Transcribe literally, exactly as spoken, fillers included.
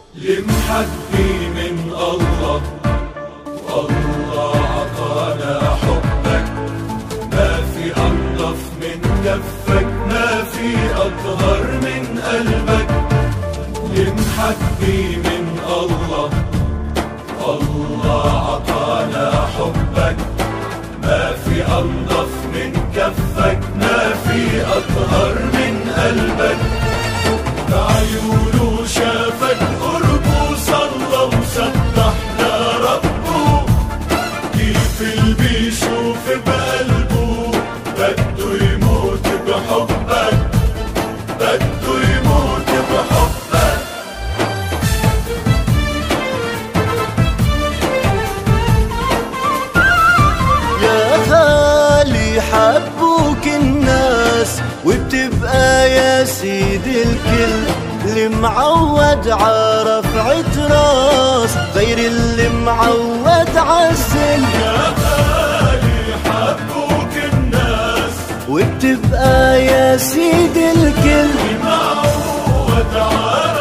لمحبي من الله، والله عطانا حبك، ما في أنضف من كفك، ما في أطهر من قلبك. لمحبي من الله، الله عطانا حبك، ما في أنضف من كفك، ما في أطهر من قلبك. بعيونه شافك قربه، صلى وسبح لربه، كيف اللي بيشوف بقلبه بده يموت بحبك، بده يموت بحبك. يا غالي حبوك الناس وبتبقى يا سيدي الكل، اللي معود عرفعة راس غير اللي معود عالذل. يا غالي حبوك الناس وبتبقى يا سيدي الكل، اللي معود عرفعة